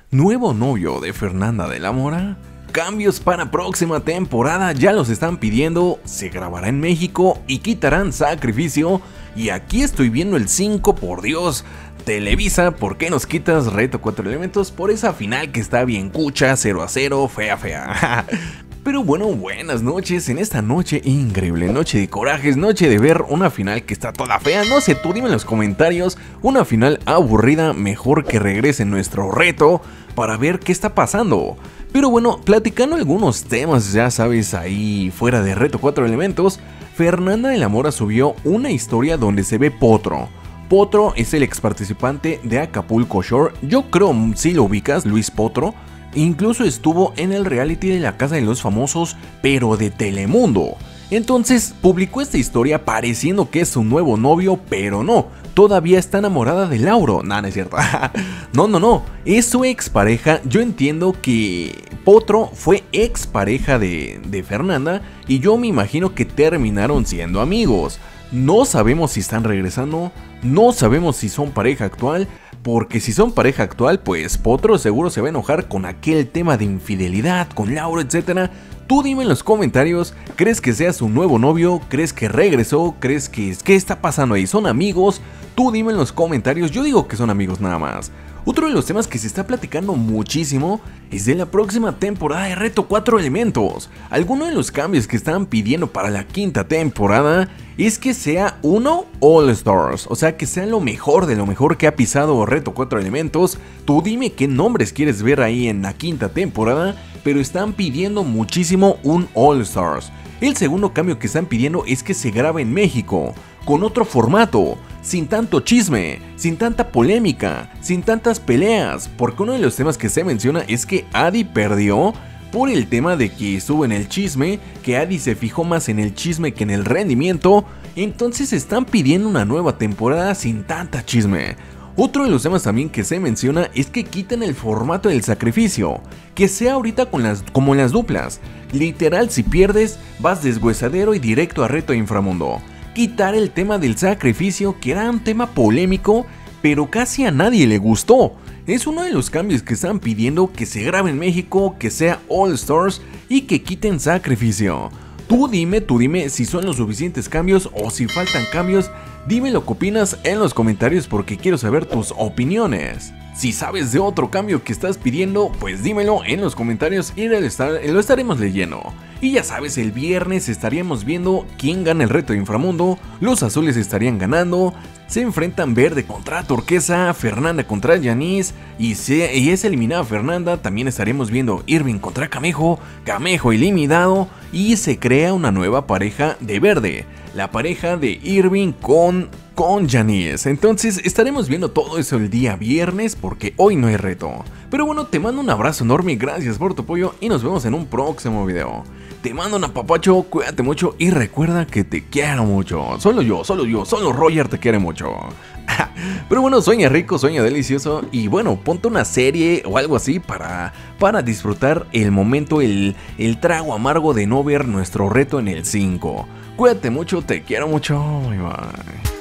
Nuevo novio de Fernanda de la Mora. Cambios para próxima temporada, ya los están pidiendo. Se grabará en México y quitarán Sacrificio. Y aquí estoy viendo el 5, por Dios. Televisa, ¿por qué nos quitas Reto 4 Elementos? Por esa final que está bien cucha, 0-0, fea. Pero bueno, buenas noches, en esta noche increíble, noche de corajes, noche de ver una final que está toda fea. No sé, tú dime en los comentarios, una final aburrida, mejor que regrese nuestro reto para ver qué está pasando. Pero bueno, platicando algunos temas, ya sabes, ahí fuera de Reto 4 Elementos, Fernanda de la Mora subió una historia donde se ve Potro. Potro es el ex participante de Acapulco Shore, yo creo si lo ubicas, Luis Potro. Incluso estuvo en el reality de La Casa de los Famosos, pero de Telemundo. Entonces publicó esta historia pareciendo que es su nuevo novio, pero no, todavía está enamorada de Lauro. No es cierto. No, es su expareja. Yo entiendo que Potro fue expareja de Fernanda y yo me imagino que terminaron siendo amigos. No sabemos si están regresando, no sabemos si son pareja actual. Porque si son pareja actual, pues Potro seguro se va a enojar con aquel tema de infidelidad, con Lauro, etc. Tú dime en los comentarios, ¿crees que sea su nuevo novio? ¿Crees que regresó? ¿Crees que qué está pasando ahí? ¿Son amigos? Tú dime en los comentarios, yo digo que son amigos nada más. Otro de los temas que se está platicando muchísimo es de la próxima temporada de Reto 4 Elementos. Algunos de los cambios que están pidiendo para la quinta temporada es que sea uno All Stars, o sea que sea lo mejor de lo mejor que ha pisado Reto 4 Elementos. Tú dime qué nombres quieres ver ahí en la quinta temporada, pero están pidiendo muchísimo un All Stars. El segundo cambio que están pidiendo es que se grabe en México, con otro formato, sin tanto chisme, sin tanta polémica, sin tantas peleas, porque uno de los temas que se menciona es que Adi perdió por el tema de que estuvo en el chisme, que Adi se fijó más en el chisme que en el rendimiento, entonces están pidiendo una nueva temporada sin tanta chisme. Otro de los temas también que se menciona es que quiten el formato del sacrificio, que sea ahorita como en las duplas, literal si pierdes vas deshuesadero y directo a Reto Inframundo. Quitar el tema del sacrificio, que era un tema polémico, pero casi a nadie le gustó. Es uno de los cambios que están pidiendo, que se grabe en México, que sea All Stars y que quiten sacrificio. Tú dime si son los suficientes cambios o si faltan cambios. Dime lo que opinas en los comentarios porque quiero saber tus opiniones. Si sabes de otro cambio que estás pidiendo, pues dímelo en los comentarios y lo estaremos leyendo. Y ya sabes, el viernes estaríamos viendo quién gana el Reto de Inframundo. Los azules estarían ganando. Se enfrentan Verde contra Turquesa, Fernanda contra Yanis y es eliminada Fernanda. También estaremos viendo Irving contra Camejo, Camejo eliminado y se crea una nueva pareja de Verde, la pareja de Irving con Yanis. Entonces estaremos viendo todo eso el día viernes porque hoy no hay reto. Pero bueno, te mando un abrazo enorme, gracias por tu apoyo y nos vemos en un próximo video. Te mando un apapacho, cuídate mucho y recuerda que te quiero mucho. Solo Roger te quiere mucho. Pero bueno, sueña rico, sueña delicioso y bueno, ponte una serie o algo así para disfrutar el momento, el trago amargo de no ver nuestro reto en el 5. Cuídate mucho, te quiero mucho, bye bye.